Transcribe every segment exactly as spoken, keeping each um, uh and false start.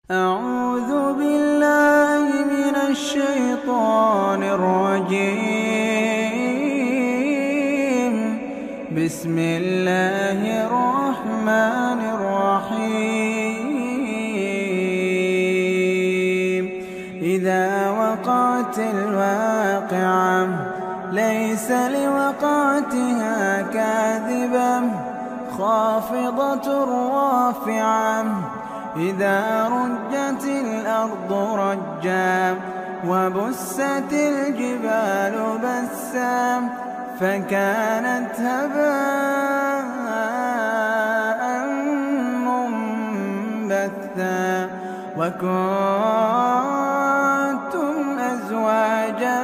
أعوذ بالله من الشيطان الرجيم. بسم الله الرحمن الرحيم. إذا وقعت الواقعة ليس لوقعتها كاذبة خافضة رافعة. إذا رجت الأرض رجا وبست الجبال بسا فكانت هباء منبثا. وكنتم أزواجا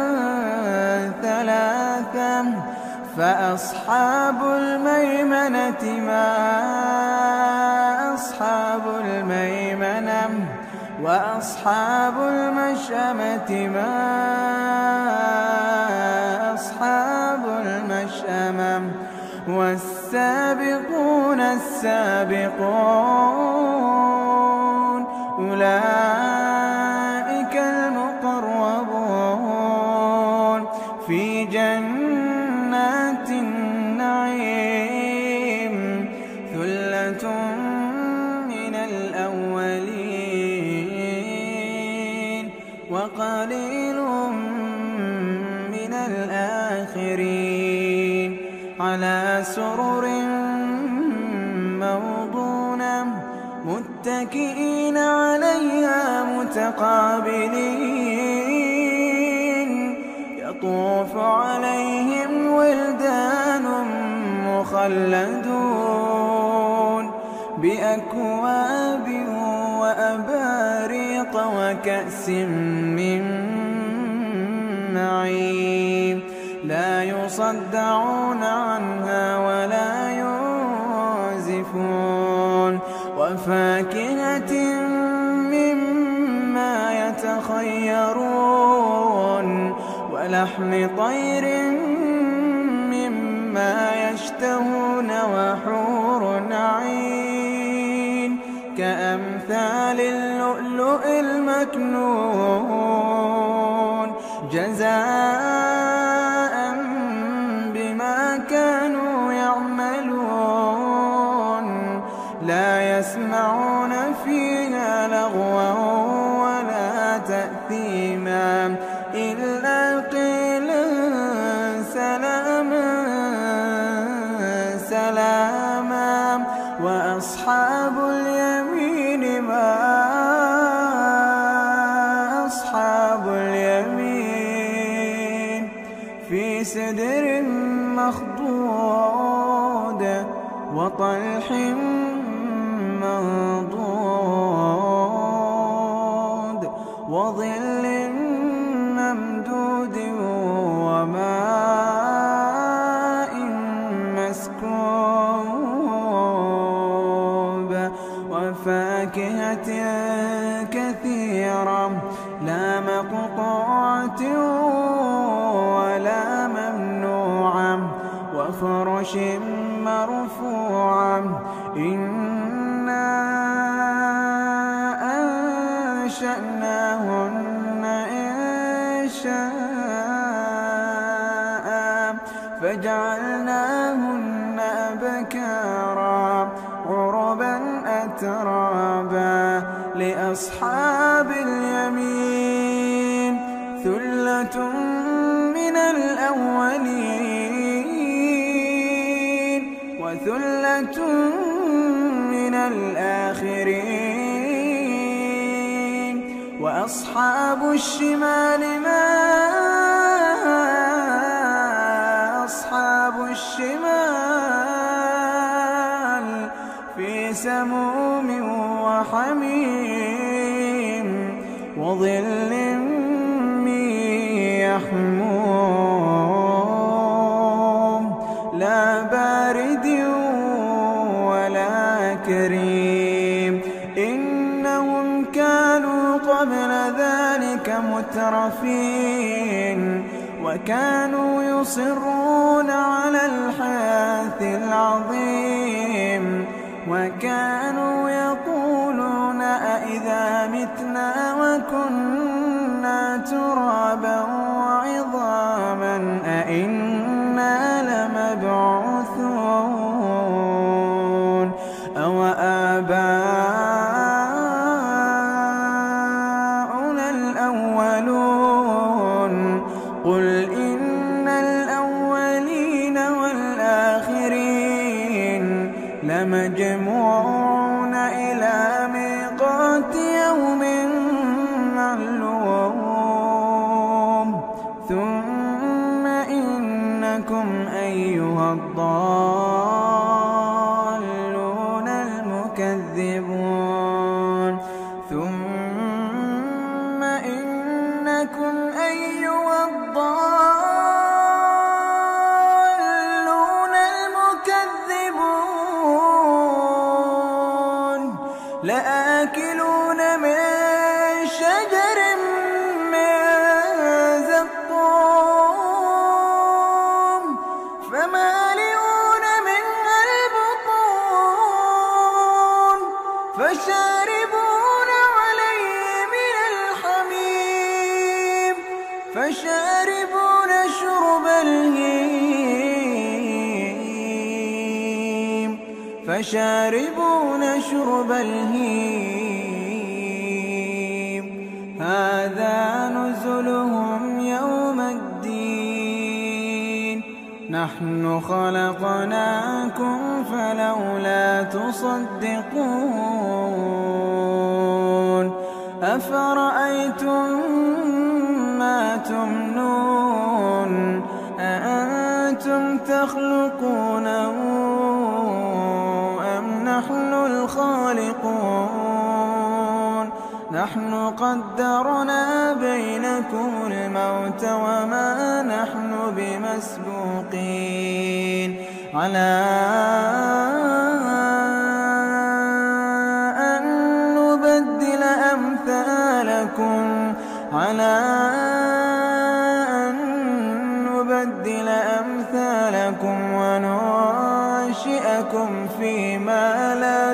ثلاثا فأصحاب الميمنة ما أصحاب الميمنة وأصحاب المشأمة ما أصحاب المشأمة. والسابقون السابقون أولئك المقربون في جنات النعيم. ثلة من الأولين وقليل من الآخرين. على سرر موضونة متكئين عليها متقابلين. يطوف عليهم ولدان مخلدون بأكواب وأباريق وكأس من معين. لا يصدعون عنها ولا ينزفون. وفاكهة مما يتخيرون ولحم طير مما يشتهون وحور عين كأمثال اللؤلؤ المكنون جزاء بما كانوا يعملون. لا يسمعون فيها لغوا ولا تأثيما إلا قيلا سلاما سلاما. وأصحاب اليمين ما أصحاب اليمين. في سدر مخضود وطلح منضود وظل ممدود وماء مسكوب. وفاكهة كثيرة لا مقطوعة ولا ممنوعة. وفرش مرفوعة. إنا أنشأناهن إنشاء فجعلناهن أبكارا عربا أترابا. لأصحاب اليمين ثلة من الأولين وثلة من الآخرين. وأصحاب الشمال ما أصحاب الشمال. في سموم وحميم وظل من يحموم لا بارد ولا كريم. إنهم كانوا قبل ذلك مترفين وكانوا يصرون على الحنث العظيم وكانوا يقولون أإذا متنا وكنا ترابا وعظاما أإنا لمبعوثون أو آباؤنا الأولون قل إن الأولين والآخرين لمجموعون إلى ميقات يوم معلوم ثم إنكم أيها الضالون المكذبون ثم إنكم أيها الضالون المكذبون لآكلون من شجر من زقوم فمالئون منها البطون فشاربون عليه من الحميم فشاربون شرب الهيم فشاربون شرب الهيم هذا نزلهم يوم الدين نحن خلقناكم فلولا تصدقون أفرأيتم ما تمنون أأنتم تخلقونه أم نحن الخالقون نحن قدرنا بينكم الموت وما نحن بمسبوقين على أن نبدل أمثالكم على أن نبدل أمثالكم وننشئكم فيما لا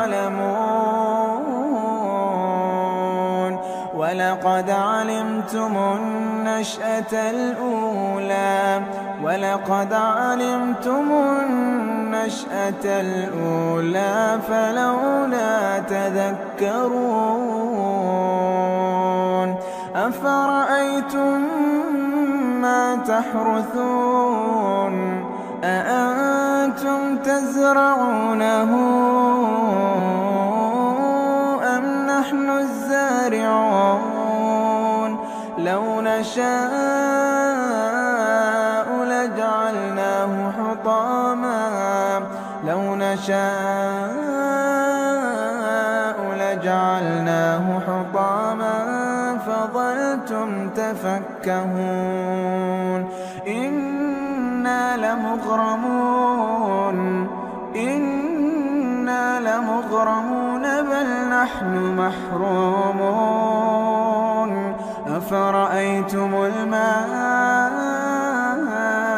تعلمون ولقد علمتم النشأة الأولى ولقد علمتم النشأة الأولى فلولا تذكرون أفرأيتم ما تحرثون أأنتم تزرعونه أم نحن الزارعون لو نشاء لجعلناه حطاما لو نشاء لجعلناه حطاما فظلتم تفكهون إنا لمغرمون إنا لمغرمون بل نحن محرومون أفرأيتم الماء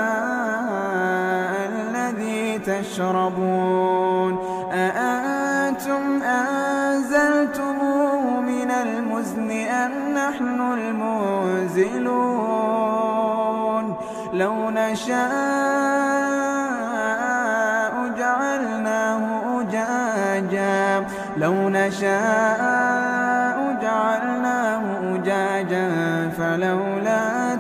الذي تشربون أأنتم أنزلتموه من المزن أم نحن المنزلون لو نشاء جعلناه أجاجا لو نشاء جعلناه أجاجا فلولا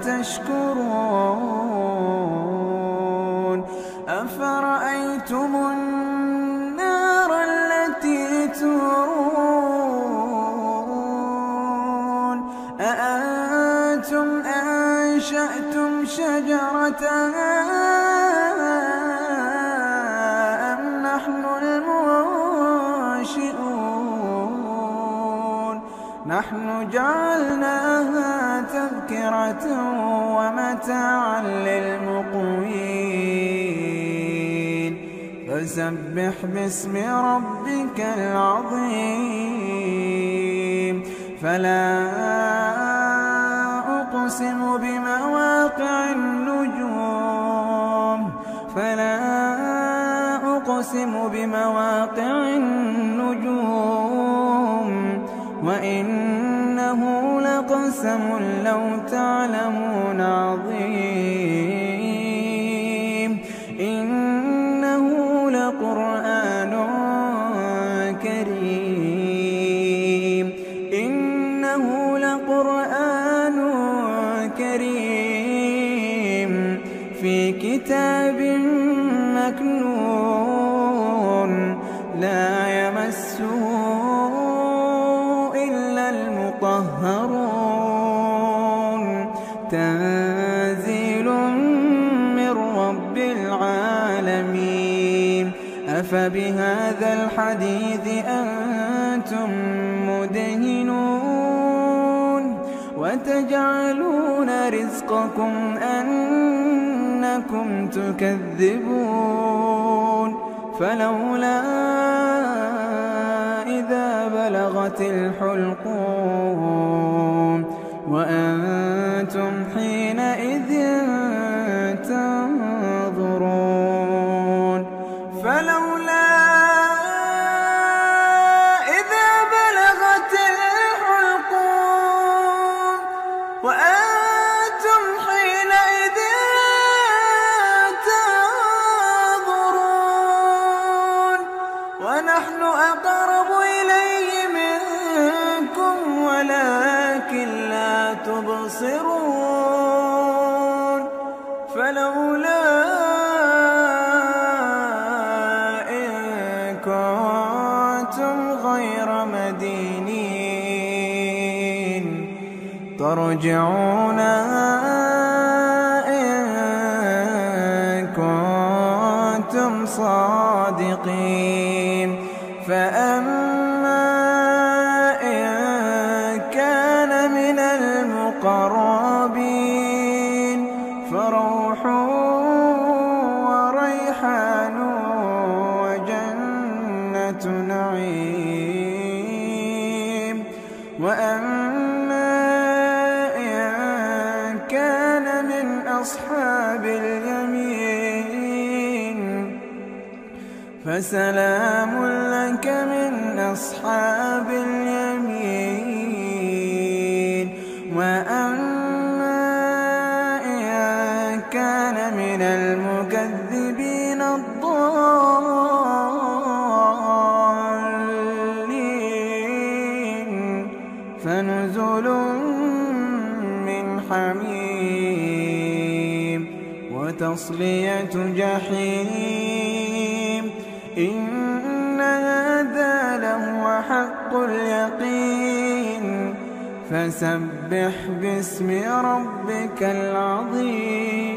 تشكرون أفرأيتم النار التي تورون أأنتم أنشأتم شجرتها أم نحن المنشئون نحن جعلناها تذكرة ومتاعا للمقوين فسبح باسم ربك العظيم فلا أقسم بمواقع النجوم فلا أقسم بمواقع النجوم وإنه لقسم لو تعلمون عظيم إنه لقرآن كريم إنه لقرآن كريم في كتاب مكنون لا يمسه إلا المطهرون تنزيل من رب العالمين أفبهذا الحديث أنتم مدهنون وتجعلون رزقكم أنكم تكذبون فلولا إذا بلغت الحلقوم وأنتم حينئذ تنظرون فلولا إذا بلغت الحلقوم وأنتم حينئذ تنظرون ونحن أقرب إليه منكم ولكن لا تبصرون فلولا إن كنتم غير مدينين ترجعونها إن كنتم صادقين فأما إن كان من المقربين فروح وريحان وجنة نعيم وأما إن كان من أصحاب اليمين فسلام لك من أصحاب اليمين وأما إن كان من المكذبين الضالين فنزل من حميم وتصلية جحيم إن هذا لهو حق اليقين فسبح باسم ربك العظيم.